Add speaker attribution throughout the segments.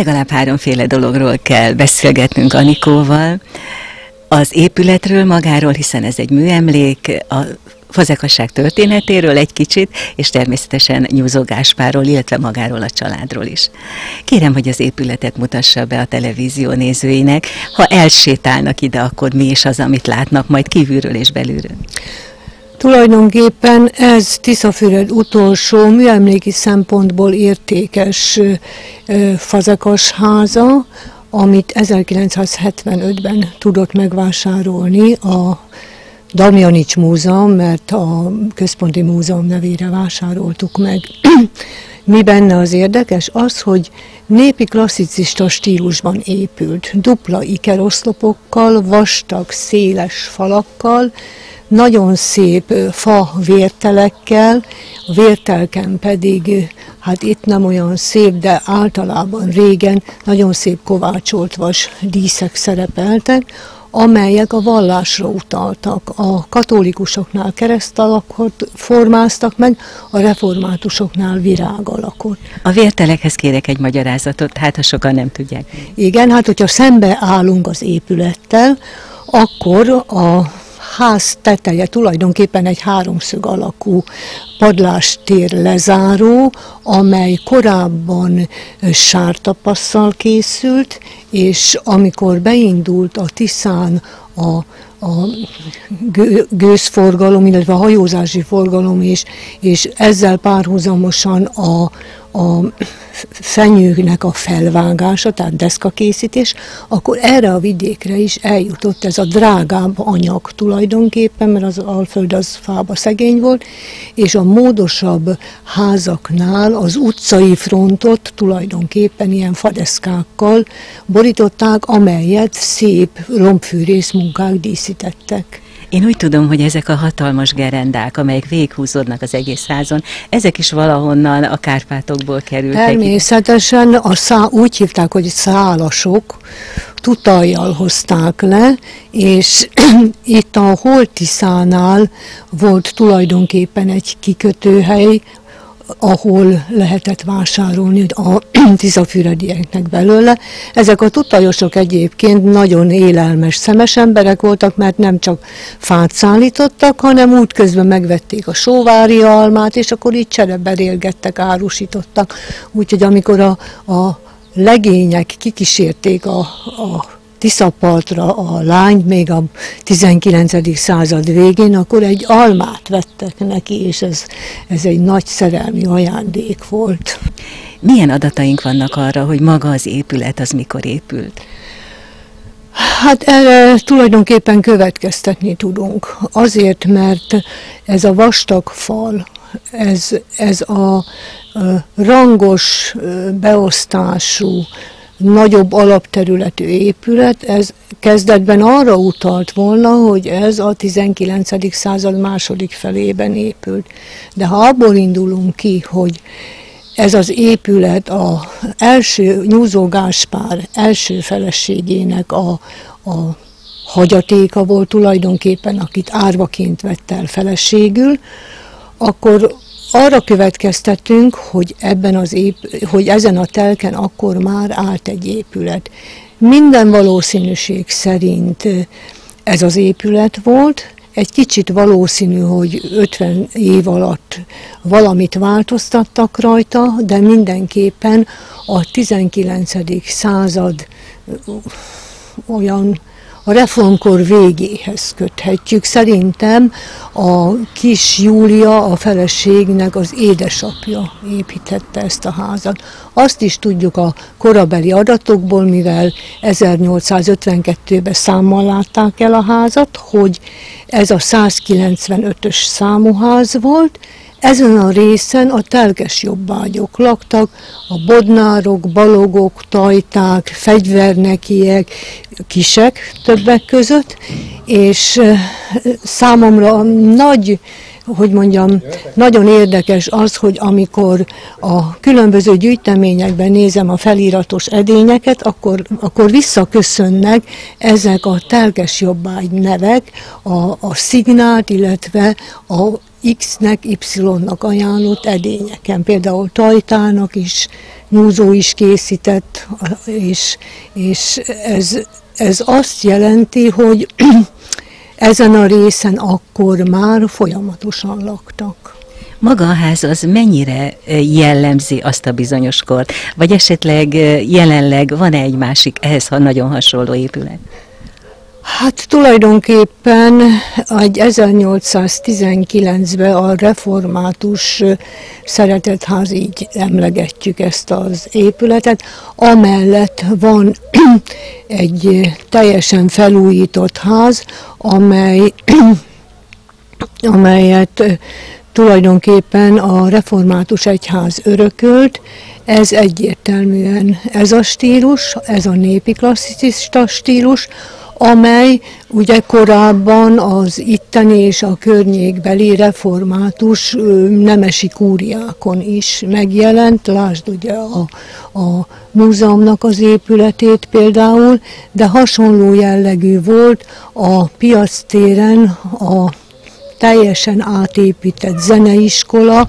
Speaker 1: Legalább háromféle dologról kell beszélgetnünk Anikóval. Az épületről magáról, hiszen ez egy műemlék, a Fazekas történetéről egy kicsit, és természetesen Nyúzó Gáspárról, illetve magáról a családról is. Kérem, hogy az épületet mutassa be a televízió nézőinek. Ha elsétálnak ide, akkor mi is az, amit látnak majd kívülről és belülről?
Speaker 2: Tulajdonképpen ez Tiszafüred utolsó műemléki szempontból értékes Fazekas háza, amit 1975-ben tudott megvásárolni a Damjanics Múzeum, mert a Központi Múzeum nevére vásároltuk meg. Mi benne az érdekes? Az, hogy népi klasszicista stílusban épült, dupla ikeroszlopokkal, vastag, széles falakkal, nagyon szép fa vértelekkel, a vértelken pedig, hát itt nem olyan szép, de általában régen nagyon szép kovácsolt vas díszek szerepeltek, amelyek a vallásra utaltak. A katolikusoknál keresztalakot formáztak meg, a reformátusoknál virágalakot.
Speaker 1: A vértelekhez kérek egy magyarázatot, hát ha sokan nem tudják.
Speaker 2: Igen, hát hogyha szembe állunk az épülettel, akkor a ház teteje tulajdonképpen egy háromszög alakú padlástér lezáró, amely korábban sártapasszal készült, és amikor beindult a Tiszán a gőzforgalom, illetve a hajózási forgalom is, és ezzel párhuzamosan a fenyőnek a felvágása, tehát deszkakészítés, akkor erre a vidékre is eljutott ez a drágább anyag tulajdonképpen, mert az Alföld az fába szegény volt, és a módosabb házaknál az utcai frontot tulajdonképpen ilyen fadeszkákkal borították, amelyet szép lombfűrész munkák díszítettek.
Speaker 1: Én úgy tudom, hogy ezek a hatalmas gerendák, amelyek végighúzódnak az egész házon, ezek is valahonnan a Kárpátokból kerültek.
Speaker 2: Természetesen úgy hívták, hogy szálasok, tutajjal hozták le, és itt a Holtiszánál volt tulajdonképpen egy kikötőhely, ahol lehetett vásárolni a tiszafüredieknek belőle. Ezek a tutajosok egyébként nagyon élelmes, szemes emberek voltak, mert nem csak fát szállítottak, hanem útközben megvették a sóvári almát, és akkor így csereberélgettek, árusítottak. Úgyhogy amikor a legények kikísérték a Tiszapartra a lányt, még a 19. század végén, akkor egy almát vettek neki, és ez egy nagy szerelmi ajándék volt.
Speaker 1: Milyen adataink vannak arra, hogy maga az épület az mikor épült?
Speaker 2: Hát erre tulajdonképpen következtetni tudunk. Azért, mert ez a vastag fal, ez a rangos beosztású, nagyobb alapterületű épület, ez kezdetben arra utalt volna, hogy ez a 19. század második felében épült. De ha abból indulunk ki, hogy ez az épület az első Nyúzó Gáspár első feleségének a hagyatéka volt tulajdonképpen, akit árvaként vett el feleségül, akkor arra következtetünk, hogy hogy ezen a telken akkor már állt egy épület. Minden valószínűség szerint ez az épület volt. Egy kicsit valószínű, hogy 50 év alatt valamit változtattak rajta, de mindenképpen a 19. század olyan a reformkor végéhez köthetjük. Szerintem a kis Júlia, a feleségnek az édesapja építette ezt a házat. Azt is tudjuk a korabeli adatokból, mivel 1852-ben számmal látták el a házat, hogy ez a 195-ös számú ház volt. Ezen a részen a telkes jobbágyok laktak, a bodnárok, balogok, tajták, fegyvernekiek, kisek többek között, és számomra nagyon érdekes az, hogy amikor a különböző gyűjteményekben nézem a feliratos edényeket, akkor visszaköszönnek ezek a telkes jobbágy nevek, a szignát, illetve X-nek, Y-nak ajánlott edényeken. Például Tajtának is nyúzó is készített, és ez azt jelenti, hogy ezen a részen akkor már folyamatosan laktak.
Speaker 1: Maga a ház az mennyire jellemzi azt a bizonyos kort? Vagy esetleg jelenleg van-e egy másik ehhez nagyon hasonló épület?
Speaker 2: Hát tulajdonképpen egy 1819-ben a református szeretetház, így emlegetjük ezt az épületet. Amellett van egy teljesen felújított ház, amelyet tulajdonképpen a református egyház örökölt. Ez egyértelműen ez a stílus, ez a népi klasszicista stílus, amely ugye korábban az itteni és a környékbeli református nemesi kúriákon is megjelent. Lásd ugye a múzeumnak az épületét például, de hasonló jellegű volt a Piactéren a teljesen átépített zeneiskola,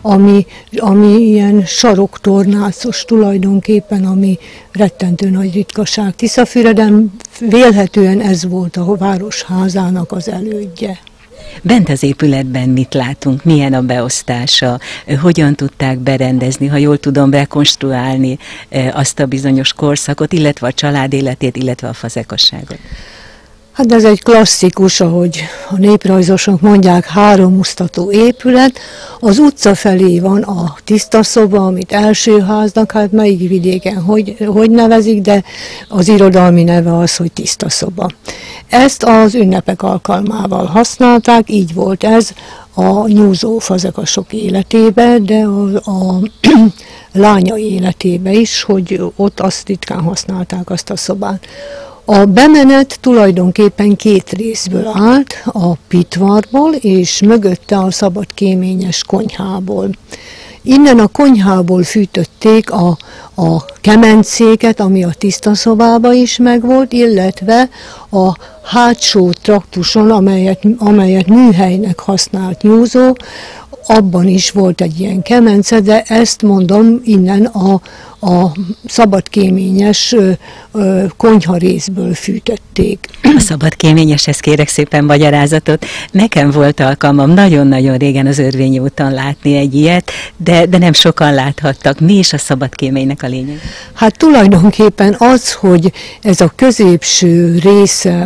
Speaker 2: ami ilyen saroktornácos tulajdonképpen, ami rettentő nagy ritkaság Tiszafüreden. Vélhetően ez volt a városházának az elődje.
Speaker 1: Bent az épületben mit látunk? Milyen a beosztása? Hogyan tudták berendezni, ha jól tudom, rekonstruálni azt a bizonyos korszakot, illetve a család életét, illetve a fazekasságot?
Speaker 2: Hát ez egy klasszikus, ahogy a néprajzosok mondják, háromosztató épület. Az utca felé van a tiszta szoba, amit első háznak, hát melyik vidéken hogy nevezik, de az irodalmi neve az, hogy tiszta szoba. Ezt az ünnepek alkalmával használták, így volt ez a nyúzó fazekasok életébe, de a lánya életébe is, hogy ott azt ritkán használták azt a szobát. A bemenet tulajdonképpen két részből állt, a pitvarból és mögötte a szabadkéményes konyhából. Innen a konyhából fűtötték a kemencéket, ami a tiszta szobába is megvolt, illetve a hátsó traktuson, amelyet műhelynek használt nyúzó, abban is volt egy ilyen kemence, de ezt mondom, innen a szabadkéményes konyha részből fűtötték.
Speaker 1: A szabadkéményeshez kérek szépen magyarázatot. Nekem volt alkalmam nagyon-nagyon régen az Örvényi úton látni egy ilyet, de nem sokan láthattak. Mi is a szabadkéménynek a lényeg?
Speaker 2: Hát tulajdonképpen az, hogy ez a középső része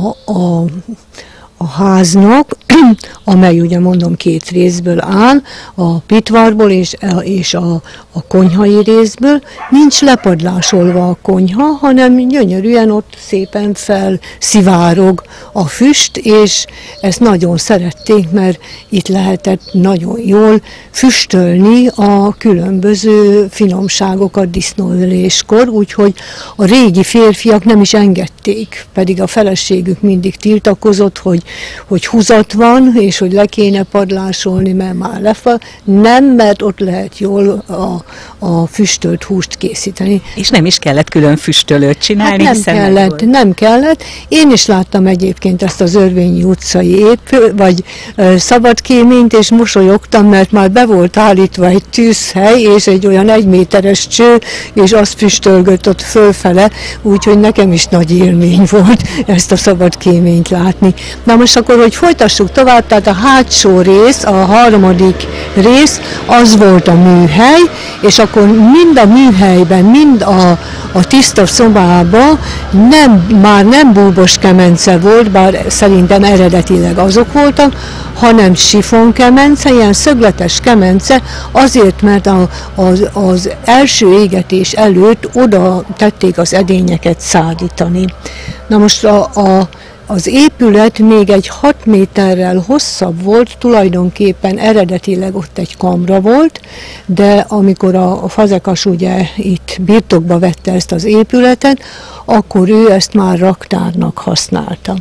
Speaker 2: a háznak, amely ugye mondom két részből áll, a pitvarból és a konyhai részből, nincs lepadlásolva a konyha, hanem gyönyörűen ott szépen felszivárog a füst, és ezt nagyon szerették, mert itt lehetett nagyon jól füstölni a különböző finomságokat disznóöléskor, úgyhogy a régi férfiak nem is engedték, pedig a feleségük mindig tiltakozott, hogy húzat van, és hogy le kéne padlásolni, mert már nem, mert ott lehet jól a füstölt húst készíteni.
Speaker 1: És nem is kellett külön füstölőt csinálni?
Speaker 2: Hát nem kellett. Én is láttam egyébként ezt az Örvényi utcai szabadkéményt, és mosolyogtam, mert már be volt állítva egy tűzhely, és egy olyan 1 méteres cső, és azt füstölgött ott fölfele, úgyhogy nekem is nagy élmény volt ezt a szabadkéményt látni. Na most akkor, hogy folytassuk tovább, tehát a hátsó rész, a harmadik rész, az volt a műhely, és akkor mind a műhelyben, mind a tiszta szobában már nem búbos kemence volt, bár szerintem eredetileg azok voltak, hanem sifonkemence, ilyen szögletes kemence, azért, mert az első égetés előtt oda tették az edényeket szárítani. Na most az épület még egy 6 méterrel hosszabb volt, tulajdonképpen eredetileg ott egy kamra volt, de amikor a fazekas ugye itt birtokba vette ezt az épületet, akkor ő ezt már raktárnak használta.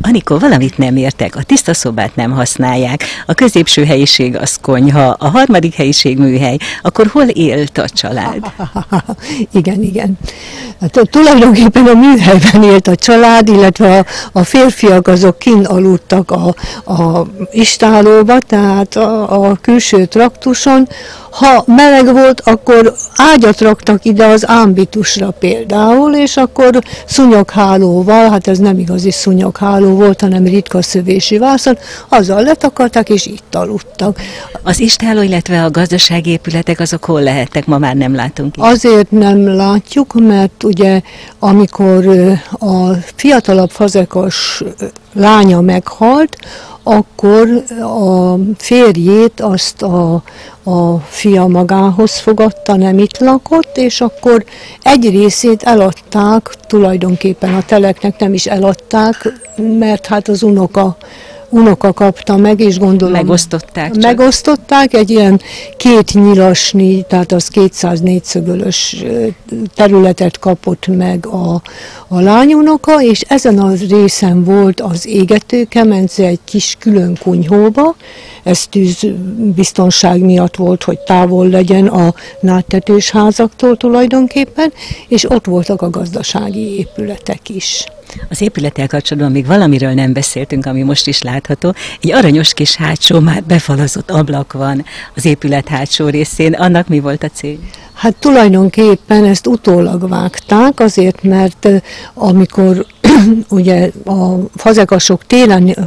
Speaker 1: Anikó, valamit nem értek, a tiszta szobát nem használják, a középső helyiség az konyha, a harmadik helyiség műhely, akkor hol élt a család?
Speaker 2: Igen, igen. Hát, tulajdonképpen a műhelyben élt a család, illetve a férfiak azok kint aludtak a istálóba, tehát a külső traktuson. Ha meleg volt, akkor ágyat raktak ide az ámbitusra például, és akkor szúnyoghálóval, hát ez nem igazi szúnyogháló volt, hanem ritka szövési vászon, azzal letakarták, és itt aludtak.
Speaker 1: Az istáló, illetve a gazdasági épületek azok hol lehettek? Ma már nem látunk itt.
Speaker 2: Azért nem látjuk, mert ugye amikor a fiatalabb fazekas lánya meghalt, akkor a férjét azt a fia magához fogadta, nem itt lakott, és akkor egy részét eladták, tulajdonképpen a teleknek nem is eladták, mert hát az unoka kapta meg, és gondolom... Megosztották, egy ilyen 2 nyilasnyi, tehát az 200 négyszögölös területet kapott meg a lányunoka, és ezen a részen volt az égetőkemence egy kis külön kunyhóba, ez tűzbiztonság miatt volt, hogy távol legyen a nádtetős házaktól tulajdonképpen, és ott voltak a gazdasági épületek is.
Speaker 1: Az épülettel kapcsolatban még valamiről nem beszéltünk, ami most is látható. Egy aranyos kis hátsó, már befalazott ablak van az épület hátsó részén. Annak mi volt a cél?
Speaker 2: Hát tulajdonképpen ezt utólag vágták, azért, mert amikor ugye a fazekasok télen,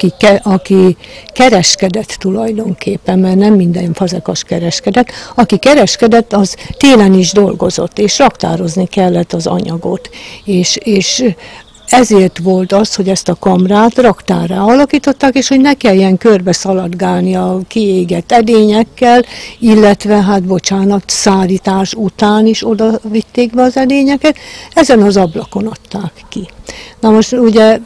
Speaker 2: aki kereskedett tulajdonképpen, mert nem minden fazekas kereskedett, aki kereskedett, az télen is dolgozott, és raktározni kellett az anyagot. És ezért volt az, hogy ezt a kamrát raktárrá alakították, és hogy ne kelljen körbe szaladgálni a kiégett edényekkel, illetve, hát bocsánat, szárítás után is oda vitték be az edényeket, ezen az ablakon adták ki. Na most ugye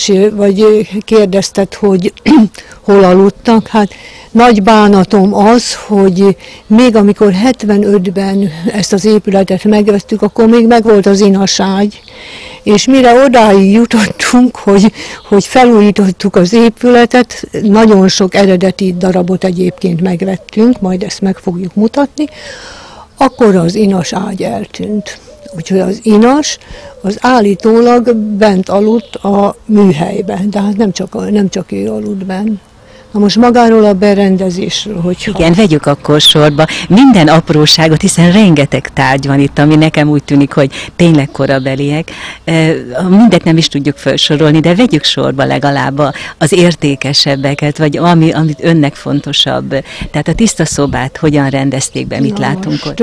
Speaker 2: kérdezted, hogy hol aludtak, hát nagy bánatom az, hogy még amikor 75-ben ezt az épületet megvettük, akkor még megvolt az inaságy, és mire odáig jutottunk, hogy felújítottuk az épületet, nagyon sok eredeti darabot egyébként megvettünk, majd ezt meg fogjuk mutatni, akkor az inas ágy eltűnt. Úgyhogy az inas az állítólag bent aludt a műhelyben, de hát nem csak ő aludt bent. Na most magáról a berendezésről, hogyha...
Speaker 1: Igen, vegyük akkor sorba minden apróságot, hiszen rengeteg tárgy van itt, ami nekem úgy tűnik, hogy tényleg korabeliek. Mindet nem is tudjuk felsorolni, de vegyük sorba legalább az értékesebbeket, vagy amit önnek fontosabb. Tehát a tiszta szobát hogyan rendezték be, mit látunk ott?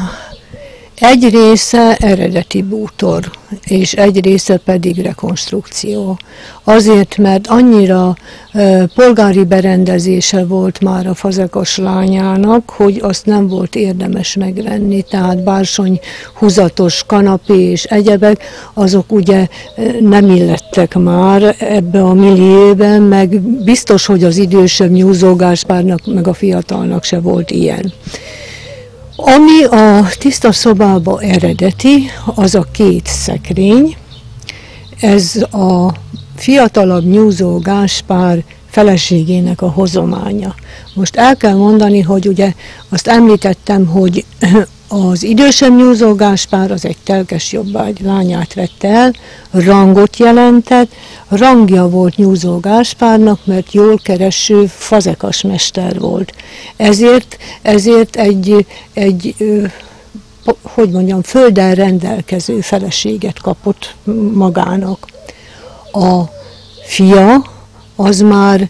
Speaker 2: Egy része eredeti bútor, és egy része pedig rekonstrukció. Azért, mert annyira polgári berendezése volt már a fazekas lányának, hogy azt nem volt érdemes megvenni, tehát bársony húzatos kanapé és egyebek, azok ugye nem illettek már ebbe a millióben, meg biztos, hogy az idősebb Nyúzó Gáspárnak, meg a fiatalnak se volt ilyen. Ami a tiszta szobába eredeti, az a 2 szekrény, ez a fiatalabb Nyúzó Gáspár feleségének a hozománya. Most el kell mondani, hogy ugye azt említettem, hogy az idősebb Nyúzó Gáspár az egy telkes jobbágy lányát vette el, rangot jelentett, rangja volt Nyúzó Gáspárnak, mert jól kereső fazekas mester volt. Ezért egy földdel rendelkező feleséget kapott magának. A fia az már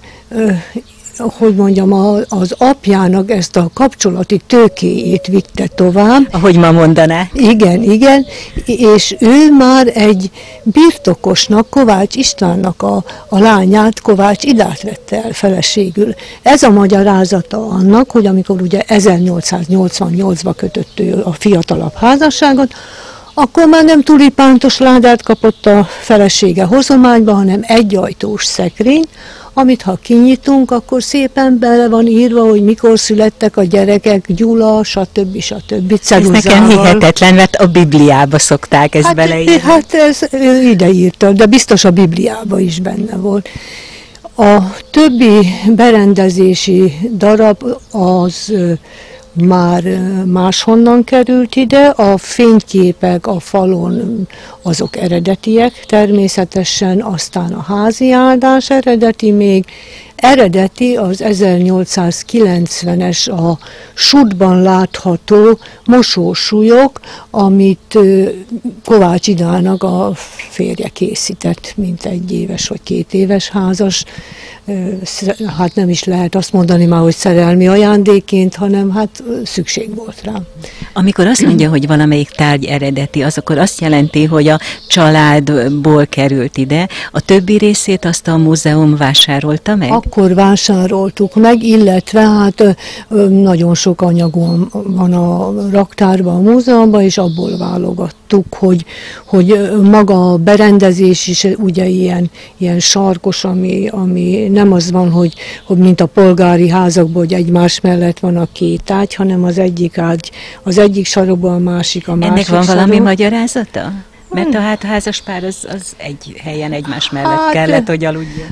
Speaker 2: az apjának ezt a kapcsolati tőkéjét vitte tovább.
Speaker 1: Ahogy ma mondaná.
Speaker 2: Igen, és ő már egy birtokosnak, Kovács Istvánnak a lányát, Kovács Idát vette el feleségül. Ez a magyarázata annak, hogy amikor ugye 1888-ba kötött ő a fiatalabb házasságot, Akkor már nem tulipántos ládát kapott a felesége hozományba, hanem egy ajtós szekrény, amit ha kinyitunk, akkor szépen bele van írva, hogy mikor születtek a gyerekek, Gyula, stb.
Speaker 1: Ez nekem hihetetlen, mert a Bibliába szokták ezt beleírni.
Speaker 2: Hát ez ide írta, de biztos a Bibliába is benne volt. A többi berendezési darab az már máshonnan került ide, a fényképek a falon azok eredetiek természetesen, aztán a házi áldás eredeti még, eredeti az 1890-es a Sudban látható mosósúlyok, amit Kovács Idának a férje készített, mint 1 éves vagy 2 éves házas. Hát nem is lehet azt mondani már, hogy szerelmi ajándékként, hanem hát szükség volt rá.
Speaker 1: Amikor azt mondja, hogy valamelyik tárgy eredeti, az akkor azt jelenti, hogy a családból került ide, a többi részét azt a múzeum vásárolta meg?
Speaker 2: Akkor vásároltuk meg, illetve hát nagyon sok anyag van a raktárban, a múzeumban, és abból válogattuk, hogy maga a berendezés is ugye ilyen sarkos, ami nem az van, hogy mint a polgári házakban, hogy egymás mellett van a 2 ágy, hanem az egyik ágy, az egyik sarokban, a másik
Speaker 1: Ennek van valami magyarázata? Mert a házaspár az egy helyen egymás mellett kellett, hogy aludjon.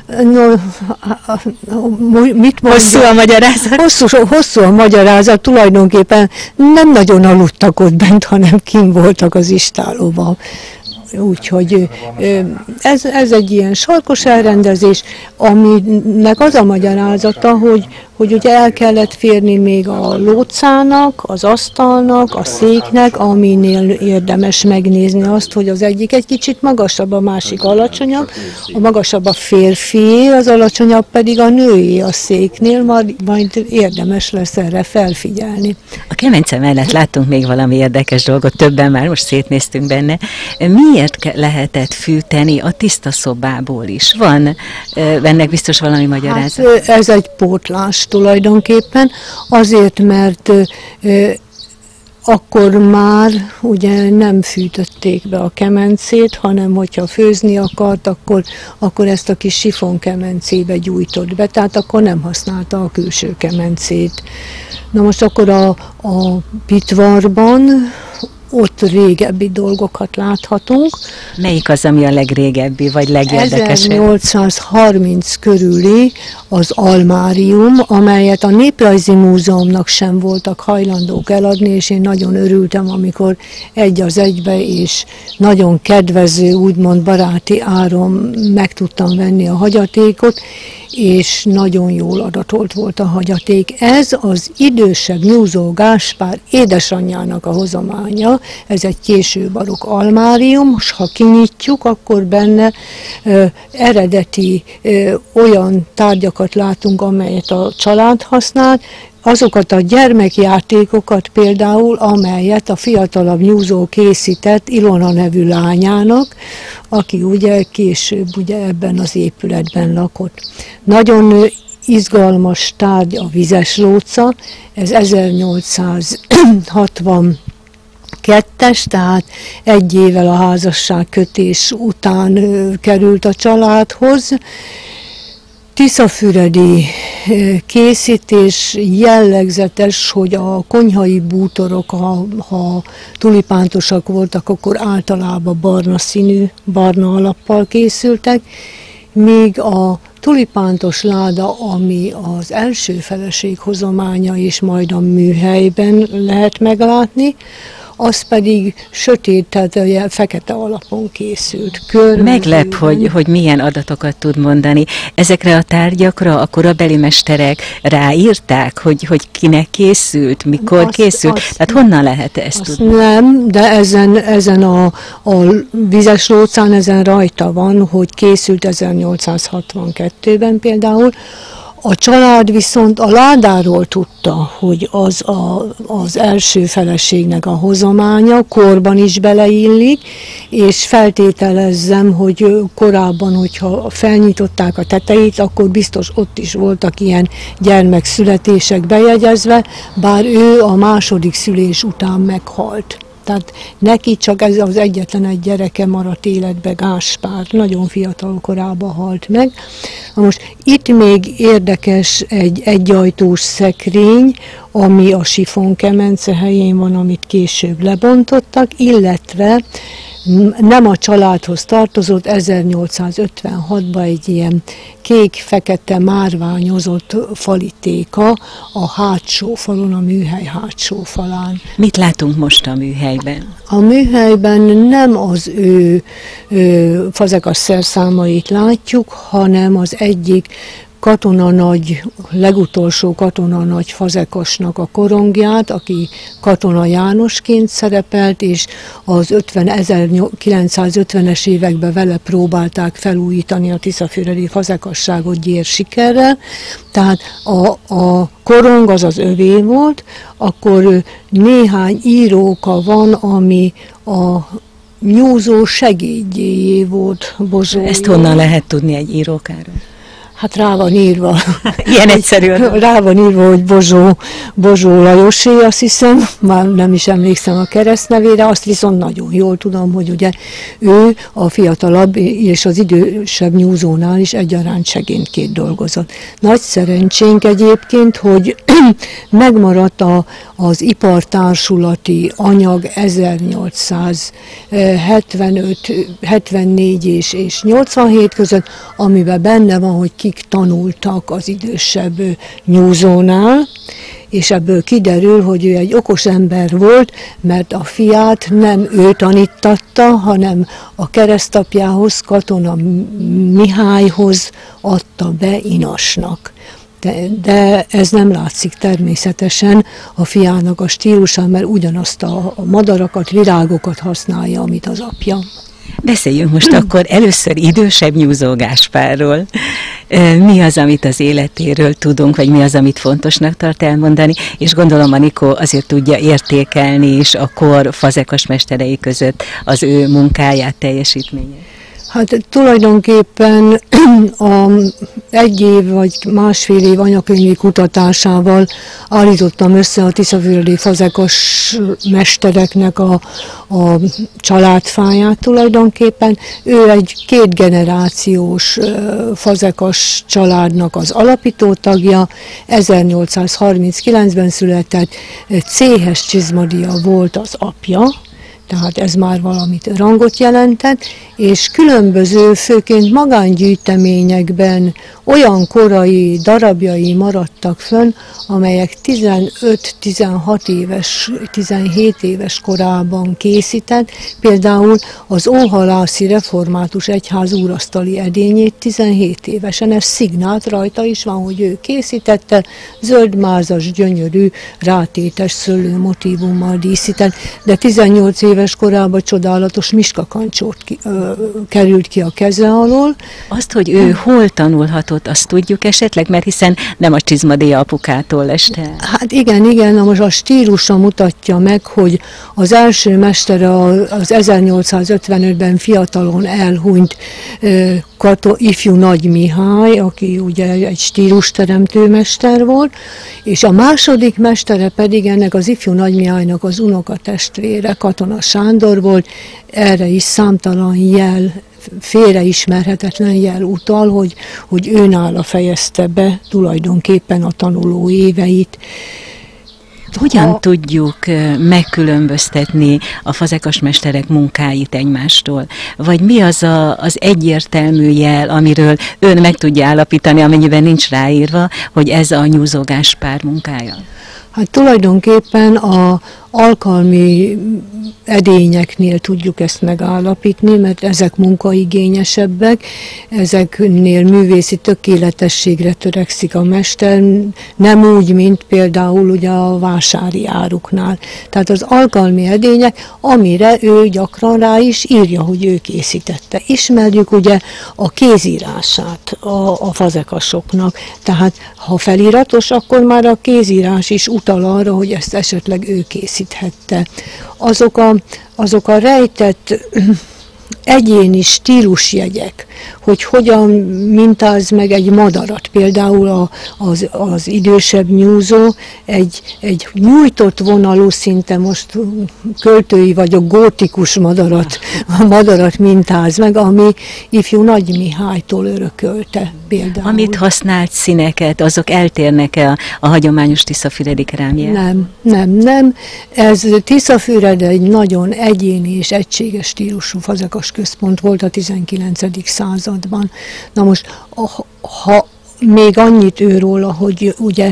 Speaker 2: Mit mondja?
Speaker 1: Hosszú a magyarázat?
Speaker 2: Hosszú a magyarázat, tulajdonképpen nem nagyon aludtak ott bent, hanem kint voltak az istálóban. Úgyhogy ez egy ilyen sarkos elrendezés, aminek az a magyarázata, hogy ugye el kellett férni még a lócának, az asztalnak, a széknek, aminél érdemes megnézni azt, hogy az egyik egy kicsit magasabb, a másik alacsonyabb, a magasabb a férfié, az alacsonyabb pedig a nőé a széknél, majd érdemes lesz erre felfigyelni.
Speaker 1: A kemence mellett láttunk még valami érdekes dolgot, többen már most szétnéztünk benne. Miért lehetett fűteni a tiszta szobából is? Van ennek biztos valami magyarázat?
Speaker 2: Hát, ez egy pótlás tulajdonképpen, azért, mert akkor már ugye nem fűtötték be a kemencét, hanem hogyha főzni akart, akkor ezt a kis sifonkemencébe gyújtott be, tehát akkor nem használta a külső kemencét. Na most akkor a pitvarban ott régebbi dolgokat láthatunk.
Speaker 1: Melyik az, ami a legrégebbi, vagy legérdekesebb?
Speaker 2: 1830 körüli az almárium, amelyet a Néprajzi Múzeumnak sem voltak hajlandók eladni, és én nagyon örültem, amikor 1 az 1-be, és nagyon kedvező, úgymond baráti áron meg tudtam venni a hagyatékot, és nagyon jól adatolt volt a hagyaték. Ez az idősebb Nyúzó Gáspár édesanyjának a hozománya, ez egy késő barokk almárium, és ha kinyitjuk, akkor benne eredeti olyan tárgyakat látunk, amelyet a család használt, azokat a gyermekjátékokat például, amelyet a fiatalabb Nyúzó készített Ilona nevű lányának, aki ugye később ugye ebben az épületben lakott. Nagyon izgalmas tárgy a vizes lóca, ez 1862-es, tehát 1 évvel a házasságkötés után került a családhoz. Tiszafüredi készítés, jellegzetes, hogy a konyhai bútorok, ha tulipántosak voltak, akkor általában barna színű, barna alappal készültek, míg a tulipántos láda, ami az első feleség hozománya és majd a műhelyben lehet meglátni, az pedig sötét, tehát fekete alapon készült.
Speaker 1: Meglep, hogy milyen adatokat tud mondani. Ezekre a tárgyakra a korabeli mesterek ráírták, hogy kinek készült, mikor készült? Tehát honnan lehet ezt tudni?
Speaker 2: Nem, de ezen a vizes lócán ezen rajta van, hogy készült 1862-ben például. A család viszont a ládáról tudta, hogy az első feleségnek a hozománya, korban is beleillik, és feltételezzem, hogy korábban, hogyha felnyitották a tetejét, akkor biztos ott is voltak ilyen gyermekszületések bejegyezve, bár ő a második szülés után meghalt. Tehát neki csak ez az egyetlen egy gyereke maradt életbe, Gáspár, nagyon fiatal korában halt meg. Na most itt még érdekes egy egyajtós szekrény, ami a sifonkemence helyén van, amit később lebontottak, illetve nem a családhoz tartozott, 1856-ban egy ilyen kék-fekete márványozott falitéka a hátsó falon, a műhely hátsó falán.
Speaker 1: Mit látunk most a műhelyben?
Speaker 2: A műhelyben nem az ő fazekas szerszámait látjuk, hanem az egyik katonanagy, legutolsó katonanagy fazekasnak a korongját, aki Katona Jánosként szerepelt, és az 1950-es években vele próbálták felújítani a tiszafüredi fazekasságot gyérsikerrel. Tehát a korong az az övé volt, akkor néhány íróka van, ami a nyúzó segédjéjé volt Bozsó.
Speaker 1: Ezt honnan lehet tudni egy írókáról?
Speaker 2: Hát rá van írva.
Speaker 1: Ilyen egyszerű.
Speaker 2: Rá van írva, hogy Bozsó Lajosé, azt hiszem, már nem is emlékszem a keresztnevére, azt viszont nagyon jól tudom, hogy ugye ő a fiatalabb és az idősebb nyúzónál is egyaránt segédként dolgozott. Nagy szerencsénk egyébként, hogy megmaradt az ipartársulati anyag 1875, 74 és 87 között, amiben benne van, hogy kik tanultak az idősebb nyúzónál, és ebből kiderül, hogy ő egy okos ember volt, mert a fiát nem ő tanítatta, hanem a keresztapjához, Katona Mihályhoz adta be inasnak. De ez nem látszik természetesen a fiának a stílusán, mert ugyanazt a madarakat, virágokat használja, amit az apja.
Speaker 1: Beszéljünk most akkor először idősebb Nyúzó Gáspárról. Mi az, amit az életéről tudunk, vagy mi az, amit fontosnak tart elmondani, és gondolom Anikó azért tudja értékelni is a kor fazekas mesterei között az ő munkáját, teljesítményét.
Speaker 2: Hát tulajdonképpen egy év vagy másfél év anyakönyvi kutatásával állítottam össze a tiszafüredi fazekas mestereknek a családfáját tulajdonképpen. Ő egy kétgenerációs fazekas családnak az alapító tagja, 1839-ben született, Céhes Csizmadia volt az apja, tehát ez már valamit rangot jelentett, és különböző, főként magángyűjteményekben olyan korai darabjai maradtak fönn, amelyek 15-16 éves, 17 éves korában készített, például az Óhalászi Református Egyház úrasztali edényét 17 évesen, ez szignált rajta is van, hogy ő készítette, zöldmázas, gyönyörű, rátétes szőlő motívummal díszített, de 18 éves korában csodálatos miskakancsót került ki a keze alól.
Speaker 1: Azt, hogy ő hol tanulhatott, azt tudjuk esetleg, mert hiszen nem a Csizmadia apukától este.
Speaker 2: Hát igen, na most a stílusa mutatja meg, hogy az első mestere az 1855-ben fiatalon elhunyt ifjú Nagy Mihály, aki ugye egy stílusteremtő mester volt, és a második mestere pedig ennek az ifjú Nagy Mihálynak az unokatestvére, Katona Sándor volt, erre is számtalan jel, félreismerhetetlen jel utal, hogy őnála fejezte be tulajdonképpen a tanuló éveit.
Speaker 1: Hogyan tudjuk megkülönböztetni a fazekas mesterek munkáit egymástól? Vagy mi az az egyértelmű jel, amiről ön meg tudja állapítani, amennyiben nincs ráírva, hogy ez a Nyúzó Gáspár munkája?
Speaker 2: Hát tulajdonképpen az alkalmi edényeknél tudjuk ezt megállapítni, mert ezek munkaigényesebbek, ezeknél művészi tökéletességre törekszik a mester, nem úgy, mint például ugye a vásári áruknál. Tehát az alkalmi edények, amire ő gyakran rá is írja, hogy ő készítette. Ismerjük ugye a kézírását a fazekasoknak, tehát ha feliratos, akkor már a kézírás is utal arra, hogy ezt esetleg ő készíthette. Azok a rejtett egyéni stílusjegyek, hogy hogyan mintáz meg egy madarat. Például az idősebb nyúzó egy nyújtott vonalú, szinte most költői vagy a gótikus madarat mintáz meg, ami ifjú Nagy Mihálytól örökölte például.
Speaker 1: Amit használt színeket, azok eltérnek-e a hagyományos tiszafüredi kerámiától?
Speaker 2: Nem. Ez Tiszafüred egy nagyon egyéni és egységes stílusú fazekas központ volt a 19. században. Na most, ha még annyit róla, hogy ugye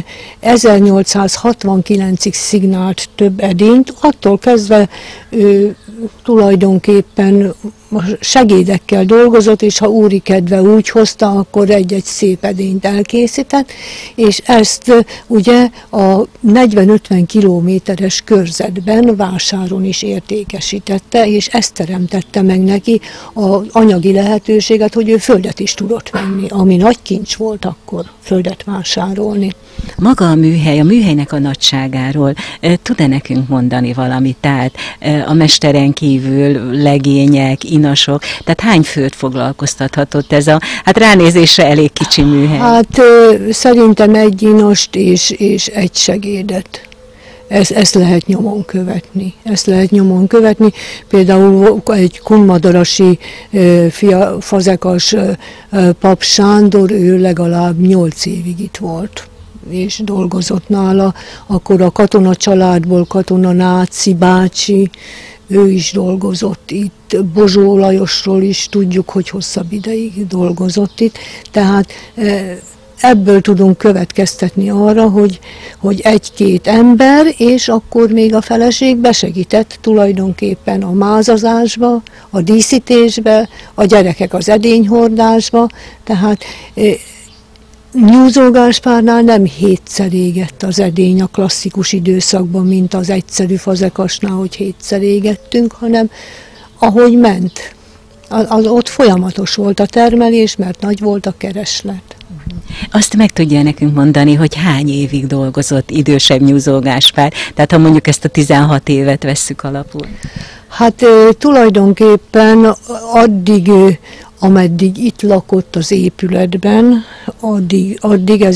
Speaker 2: 1869-ig szignált több edényt, attól kezdve tulajdonképpen segédekkel dolgozott, és ha úri kedve úgy hozta, akkor egy-egy szép edényt elkészített, és ezt ugye a 40-50 kilométeres körzetben vásáron is értékesítette, és ezt teremtette meg neki az anyagi lehetőséget, hogy ő földet is tudott venni, ami nagy kincs volt akkor, földet vásárolni.
Speaker 1: Maga a műhelynek a nagyságáról tud-e nekünk mondani valamit? Tehát a mesteren kívül legények, inasok, tehát hány főt foglalkoztathatott ez a, hát ránézésre elég kicsi műhely? Hát
Speaker 2: szerintem egy inast és egy segédet. Ezt lehet nyomon követni. Például egy kunmadarasi fazekas Pap Sándor, ő legalább 8 évig itt volt, és dolgozott nála. Akkor a katona családból Katona Náci bácsi, ő is dolgozott itt, Bozsó Lajosról is tudjuk, hogy hosszabb ideig dolgozott itt, tehát ebből tudunk következtetni arra, hogy egy-két ember, és akkor még a feleség besegített tulajdonképpen a mázazásba, a díszítésbe, a gyerekek az edényhordásba, tehát Nyúzó Gáspárnál nem 7-szer égett az edény a klasszikus időszakban, mint az egyszerű fazekasnál, hogy 7-szer égettünk, hanem ahogy ment. Ott folyamatos volt a termelés, mert nagy volt a kereslet.
Speaker 1: Azt meg tudja nekünk mondani, hogy hány évig dolgozott idősebb Nyúzó Gáspár? Tehát ha mondjuk ezt a 16 évet vesszük alapul.
Speaker 2: Hát tulajdonképpen addig, ameddig itt lakott az épületben, addig ez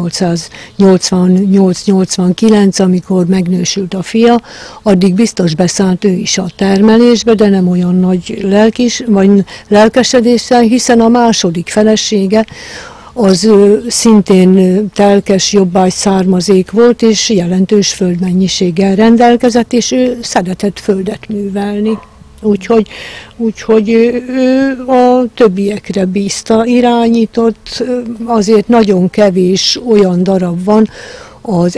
Speaker 2: 1888-89, amikor megnősült a fia, addig biztos beszállt ő is a termelésbe, de nem olyan nagy lelkesedéssel, hiszen a második felesége az szintén telkes jobbágy származék volt, és jelentős földmennyiséggel rendelkezett, és ő szeretett földet művelni. Úgyhogy ő a többiekre bízta, irányított, azért nagyon kevés olyan darab van az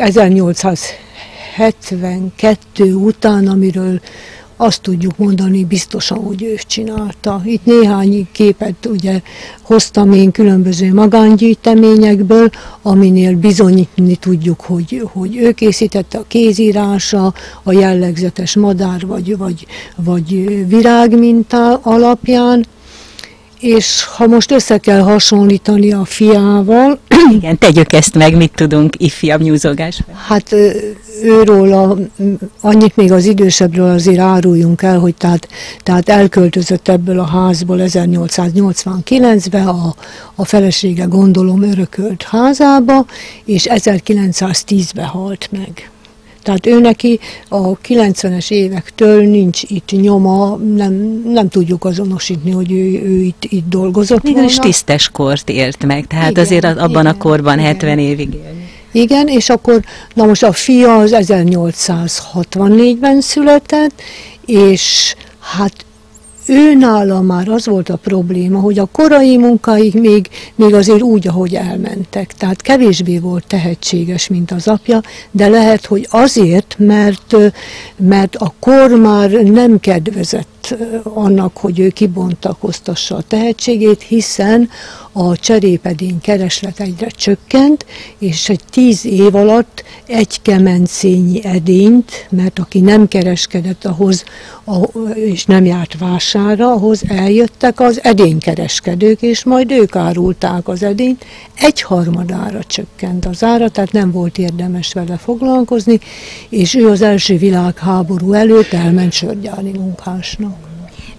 Speaker 2: 1872 után, amiről azt tudjuk mondani biztosan, hogy ő csinálta. Itt néhány képet ugye hoztam én különböző magángyűjteményekből, aminél bizonyítani tudjuk, hogy ő készítette, a kézírása, a jellegzetes madár vagy virágminta alapján. És ha most össze kell hasonlítani a fiával...
Speaker 1: Igen, tegyük ezt meg, mit tudunk ifjabb Nyúzó Gáspár?
Speaker 2: Hát őról annyit még az idősebbről azért áruljunk el, hogy tehát elköltözött ebből a házból 1889-ben, a felesége gondolom örökölt házába, és 1910-ben halt meg. Tehát ő neki a 90-es évektől nincs itt nyoma, nem tudjuk azonosítani, hogy ő itt dolgozott volna.
Speaker 1: És tisztes kort élt meg, tehát igen, azért abban a korban 70 évig élni.
Speaker 2: Igen, és akkor, na most a fia az 1864-ben született, és hát őnála már az volt a probléma, hogy a korai munkáig még azért úgy, ahogy elmentek. Tehát kevésbé volt tehetséges, mint az apja, de lehet, hogy azért, mert a kor már nem kedvezett annak, hogy ő kibontakoztassa a tehetségét, hiszen a cserépedény kereslet egyre csökkent, és egy 10 év alatt egy kemencényi edényt, mert aki nem kereskedett ahhoz, és nem járt vásárra, ahhoz eljöttek az edénykereskedők, és majd ők árulták az edényt, 1/3 csökkent az ára, tehát nem volt érdemes vele foglalkozni, és ő az első világháború előtt elment sörgyári munkásnak.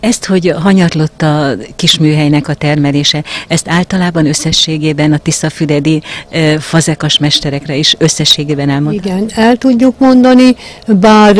Speaker 1: Ezt, hogy hanyatlott a kisműhelynek a termelése, ezt általában összességében a tiszafüredi fazekas mesterekre is összességében elmondani?
Speaker 2: Igen, el tudjuk mondani, bár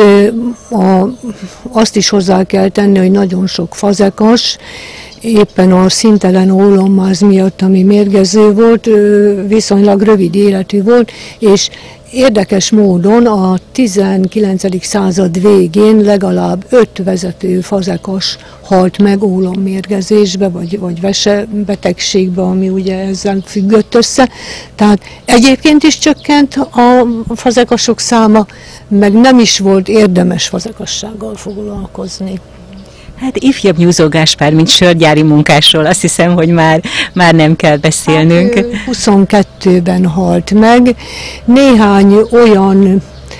Speaker 2: azt is hozzá kell tenni, hogy nagyon sok fazekas, éppen a színtelen ólommáz miatt, ami mérgező volt, viszonylag rövid életű volt, és érdekes módon a 19. század végén legalább 5 vezető fazekas halt meg ólommérgezésbe, vagy vesebetegségbe, ami ugye ezzel függött össze. Tehát egyébként is csökkent a fazekasok száma, meg nem is volt érdemes fazekassággal foglalkozni.
Speaker 1: Hát ifjabb Nyúzó Gáspár, mint sörgyári munkásról, azt hiszem, hogy már nem kell beszélnünk.
Speaker 2: Hát, 22-ben halt meg. Néhány olyan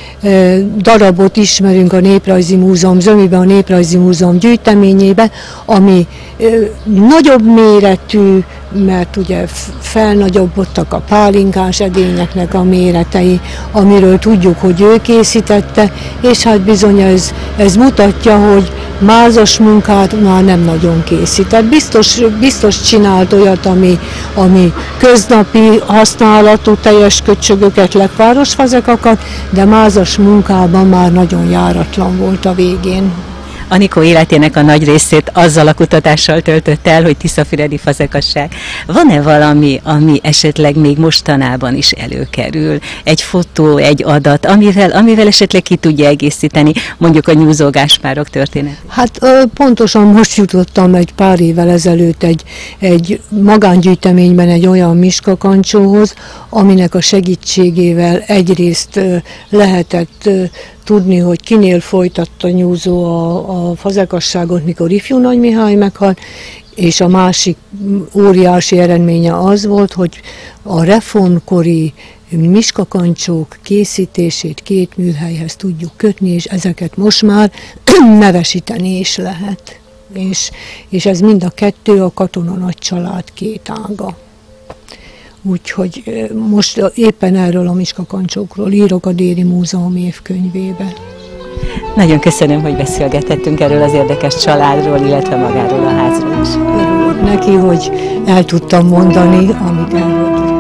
Speaker 2: darabot ismerünk a Néprajzi Múzeum zömében, a Néprajzi Múzeum gyűjteményében, ami nagyobb méretű, mert ugye felnagyobbodtak a pálinkás edényeknek a méretei, amiről tudjuk, hogy ő készítette, és hát bizony ez mutatja, hogy mázas munkát már nem nagyon készített. Biztos csinált olyat, ami köznapi használatú teljes köcsögöket, lekvárosfazekakat, de mázas munkában már nagyon járatlan volt a végén.
Speaker 1: Anikó életének a nagy részét azzal a kutatással töltött el, hogy tiszafüredi fazekasság. Van-e valami, ami esetleg még mostanában is előkerül? Egy fotó, egy adat, amivel esetleg ki tudja egészíteni mondjuk a Nyúzó Gáspárok történet?
Speaker 2: Hát pontosan most jutottam egy pár évvel ezelőtt egy magángyűjteményben egy olyan miskakancsóhoz, aminek a segítségével egyrészt lehetett tudni, hogy kinél folytatta Nyúzó a fazekasságot, mikor ifjú Nagy Mihály meghalt, és a másik óriási eredménye az volt, hogy a reformkori miskakancsók készítését 2 műhelyhez tudjuk kötni, és ezeket most már nevesíteni is lehet. És ez mind a 2 a Katona nagycsalád 2 ága. Úgyhogy most éppen erről a miskakancsókról írok a Déri Múzeum évkönyvébe.
Speaker 1: Nagyon köszönöm, hogy beszélgethettünk erről az érdekes családról, illetve magáról a házról is.
Speaker 2: Örülök neki, hogy el tudtam mondani, amit erről tudtam.